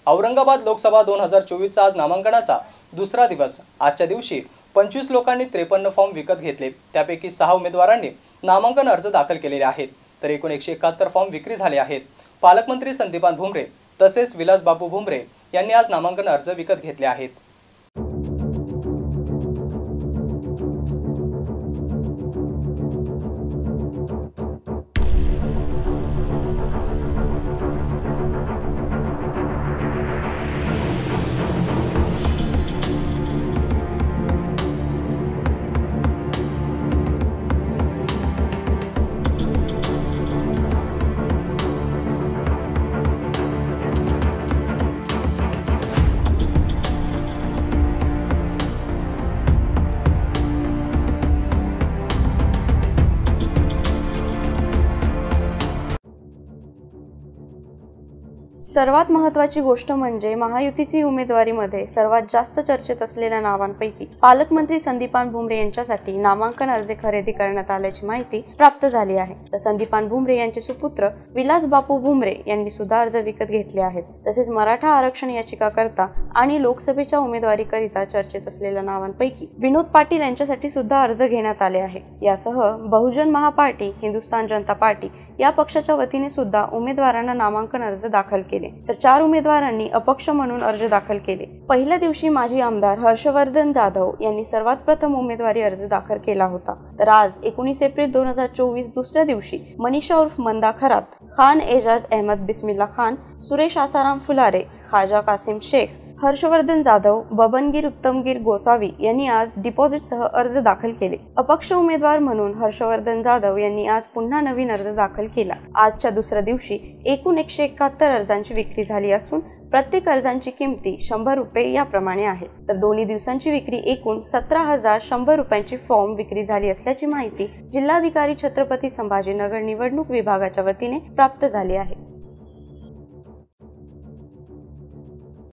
औरंगाबाद लोकसभा 2024चा आज नामांकनाचा दुसरा दिवस। आजच्या दिवशी 25 लोकांनी 53 फॉर्म विकत घेतले। त्यापैकी 6 उमेदवारांनी नामांकन अर्ज दाखल केलेले आहेत, तर एकूण 171 फॉर्म विक्री झाले आहेत। पालकमंत्री संदीपान भुमरे तसेच विलास बापू भुमरे यांनी आज नामांकन अर्ज विकत घेतले आहेत। सर्वात महत्त्वाची गोष्ट म्हणजे महायुतीची उमेदवारीमध्ये सर्वात जास्त चर्चेत असलेल्या नावांपैकी पालकमंत्री संदीपान भुमरे यांच्यासाठी नामांकन अर्ज खरेदी करण्यात आल्याची माहिती प्राप्त झाली आहे। तर संदीपान भुमरे यांचे सुपुत्र विलास बापू भुमरे यांनी सुद्धा अर्ज विकत घेतले आहेत। तसेच मराठा आरक्षण याचिकाकर्ता आणि लोकसभेच्या उमेदवारीकरिता चर्चेत असलेल्या नावांपैकी विनोद पाटील यांच्यासाठी सुद्धा अर्ज घेण्यात आले आहे। यासह बहुजन महापार्टी, हिंदुस्थान जनता पार्टी या पक्षाच्या वतीने सुद्धा उमेदवारांना नामांकन अर्ज दाखल केले, तर 4 उमेदवारांनी अपक्ष म्हणून अर्ज दाखल केले। पहिल्या दिवशी माजी आमदार हर्षवर्धन जाधव यांनी सर्वात प्रथम उमेदवारी अर्ज दाखल केला होता। तर आज 19 एप्रिल 2024 दुसऱ्या दिवशी मनीषा उर्फ मंदा खरात, खान एजाज अहमद बिस्मिल्ला खान, सुरेश आसाराम फुलारे, खाजा कासिम शेख, हर्षवर्धन जाधव, बबनगीर उत्तमगीर गोसावी यांनी आज डिपॉझिटसह अर्ज दाखल केले। अपक्ष उमेदवार म्हणून हर्षवर्धन जाधव यांनी आज पुन्हा नवीन अर्ज दाखल केला। आजच्या दुसऱ्या दिवशी एकूण 171 अर्जांची विक्री झाली असून प्रत्येक अर्जांची किंमती 100 रुपये याप्रमाणे आहे। तर दोन्ही दिवसांची विक्री एकूण 17,100 रुपयांची फॉर्म विक्री झाली असल्याची माहिती जिल्हाधिकारी छत्रपती संभाजीनगर निवडणूक विभागाच्या वतीने प्राप्त झाली आहे।